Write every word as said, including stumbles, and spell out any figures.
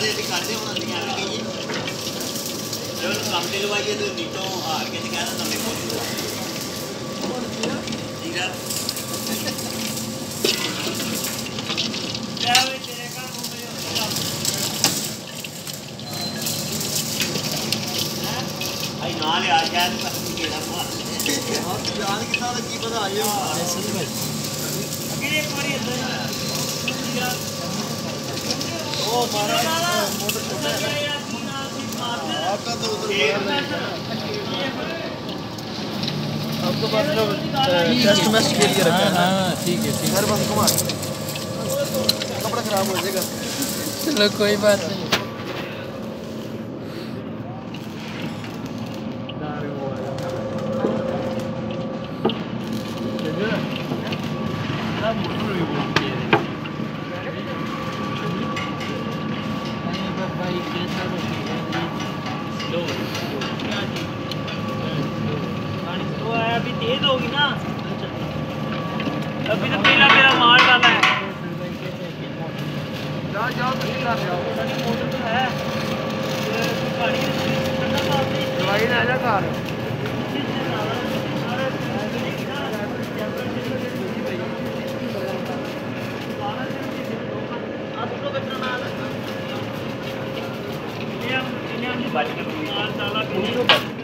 दे दी कर दे हुन अंदियां आ गई जब काम दिलवाइए तो नीचों हार के कहना नवे को जीरा क्या वे तेरे का मुंह में हो भाई ना ले आ शायद पर केड़ा मार हां जान के साथ की पता आयो सच में अगले एक बारी इधर यार ओ मारा मोटर छोटा है आपका तो उधर आपको बस टेस्ट मैच के लिए रखा है हां ठीक है ठीक है बस घुमा कपड़ा खराब हो जाएगा चलो कोई बात नहीं अभी तेज होगी ना अभी तो पहला मेरा मार डाला है जाओ जाओ मोटर तो है दवाई ले जा घर बात